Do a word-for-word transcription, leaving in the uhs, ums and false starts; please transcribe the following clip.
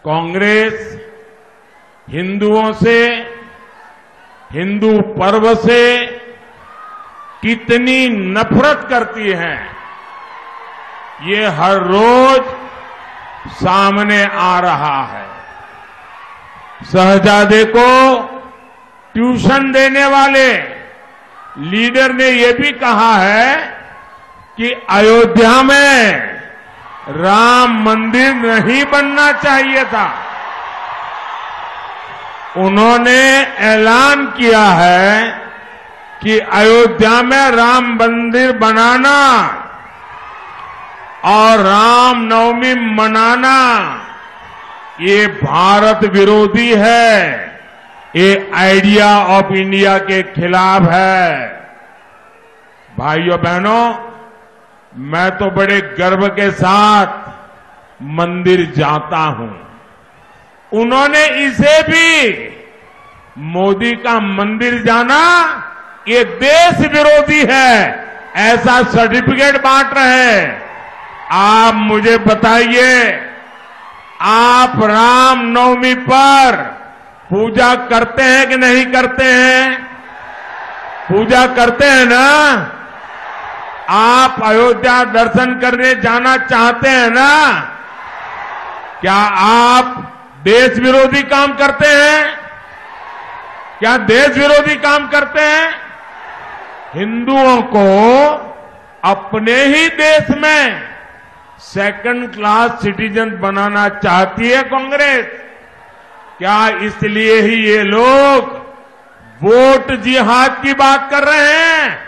कांग्रेस हिंदुओं से, हिंदू पर्व से कितनी नफरत करती है, ये हर रोज सामने आ रहा है। शहजादे को ट्यूशन देने वाले लीडर ने यह भी कहा है कि अयोध्या में राम मंदिर नहीं बनना चाहिए था। उन्होंने ऐलान किया है कि अयोध्या में राम मंदिर बनाना और राम नवमी मनाना ये भारत विरोधी है, ये आइडिया ऑफ इंडिया के खिलाफ है। भाइयों बहनों, मैं तो बड़े गर्व के साथ मंदिर जाता हूं। उन्होंने इसे भी मोदी का मंदिर जाना ये देश विरोधी है ऐसा सर्टिफिकेट बांट रहे हैं। आप मुझे बताइए, आप राम नवमी पर पूजा करते हैं कि नहीं करते हैं? पूजा करते हैं ना? आप अयोध्या दर्शन करने जाना चाहते हैं ना? क्या आप देश विरोधी काम करते हैं? क्या देश विरोधी काम करते हैं? हिंदुओं को अपने ही देश में सेकंड क्लास सिटीजन बनाना चाहती है कांग्रेस। क्या इसलिए ही ये लोग वोट जिहाद की बात कर रहे हैं?